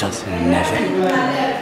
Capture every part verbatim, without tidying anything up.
Just never.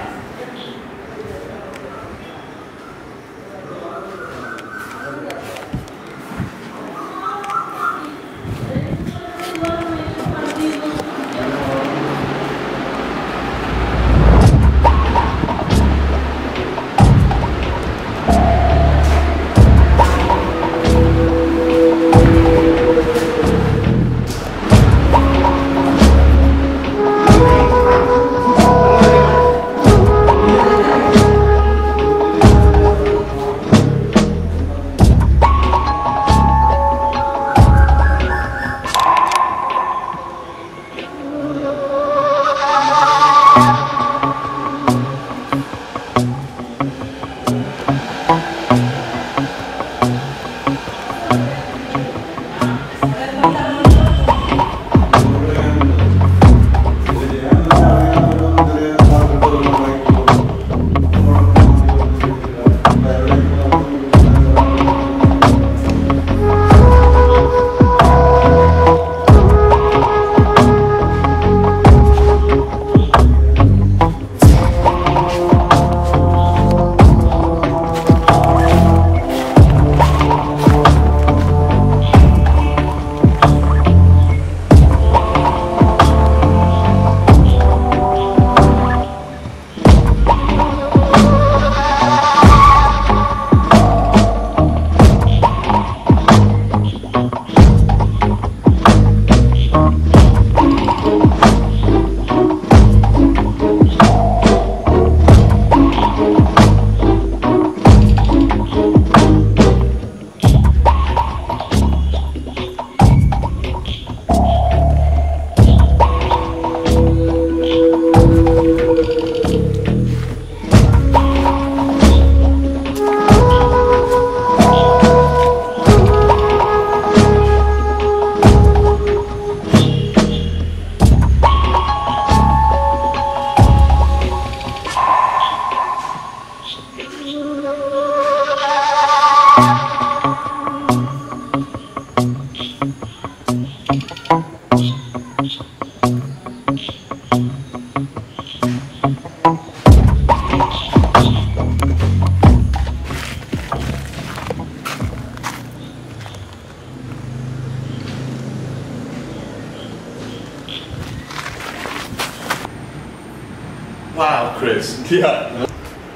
Wow, Chris. Yeah.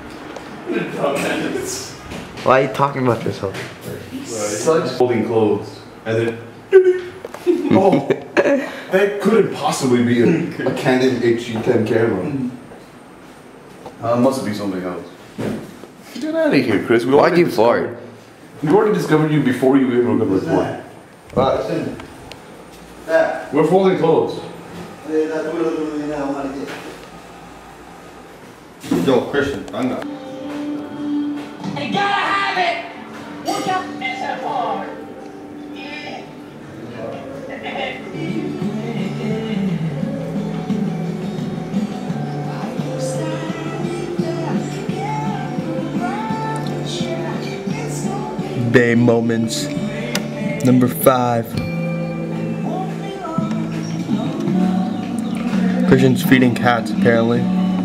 Why are you talking about yourself? Such holding clothes. And then. Oh, that couldn't possibly be a, a Canon H G ten camera. Uh, must be something else. Get out of here, Chris. We Why'd you fart? We already discovered you before you even got recorded. What? That. We're folding clothes. Yo, Christian, I'm not. You gotta have it! What the miss it for? Yeah. Bay moments. Number five. Christian's feeding cats apparently.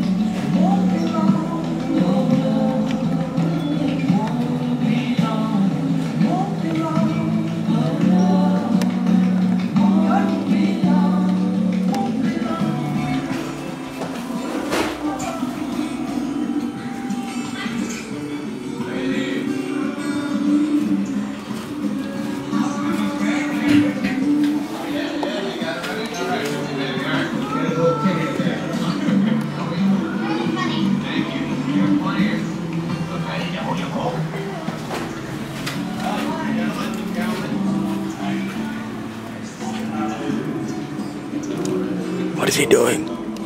What is he doing?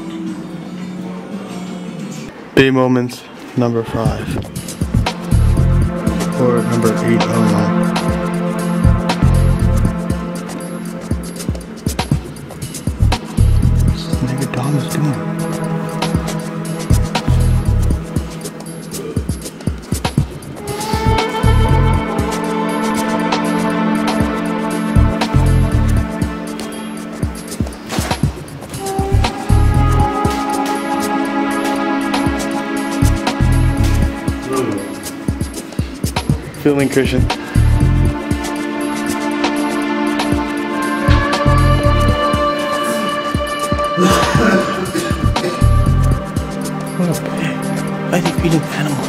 B moments number five. Or number eight, I don't know. What's this nigga Dom is doing? feeling, Christian? What a pig. Why are they feeding animals?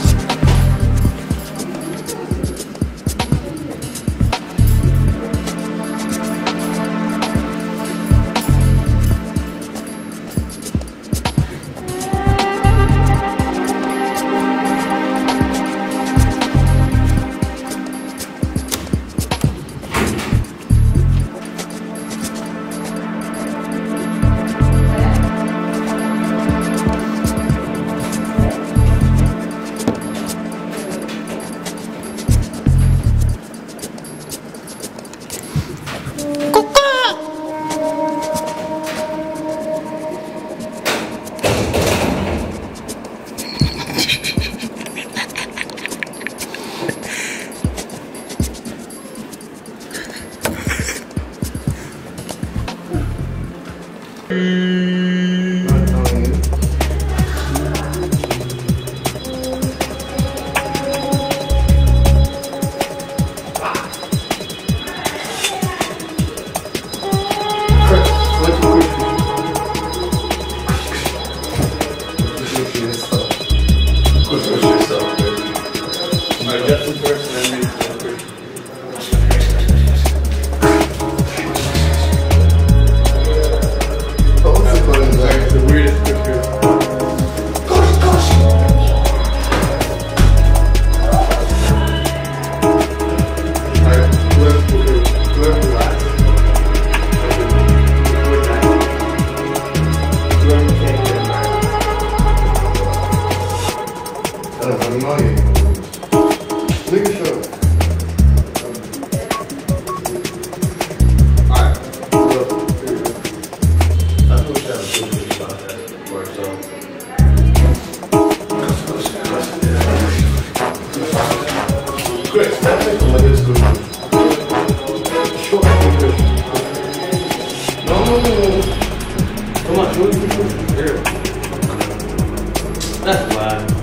That's why.